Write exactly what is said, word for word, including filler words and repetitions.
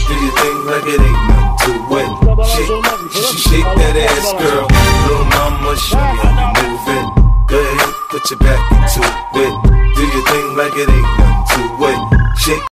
Do your thing like it ain't nothing to it. Shake, she shake that ass, girl. Little mama, show me how you move it. Go ahead, put your back into it. Do your thing like it ain't nothing to it. Shake.